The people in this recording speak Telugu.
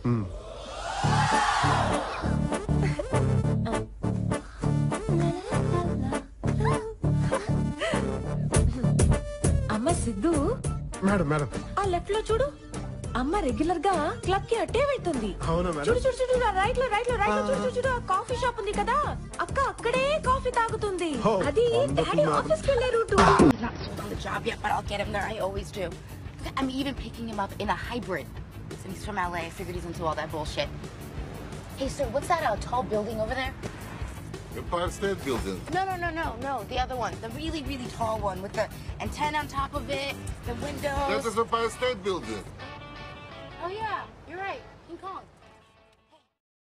అమ్మ సిద్ధు. మేడం మేడం ఆ లెఫ్ట్ లో చూడు, అమ్మ రెగ్యులర్ గా క్లబ్ కి అట్టే వెళ్తుంది. అవునా మేడం? చూడు చూడు చూడు, రైట్ లో చూడు చూడు చూడు, కాఫీ షాప్ ఉంది కదా, అక్క అక్కడే కాఫీ తాగుతుంది. అది డాడీ ఆఫీస్ కి వెళ్ళే route. Not sold on the job yet, but I'll get him there. I always do. I'm even picking him up in a hybrid. So he's from LA. I figured he's into all that bullshit. Hey, sir, what's that tall building over there? Empire State Building. No. The other one. The really, really tall one with the antenna on top of it, the windows. That is Empire State Building. Oh, yeah. You're right. King Kong.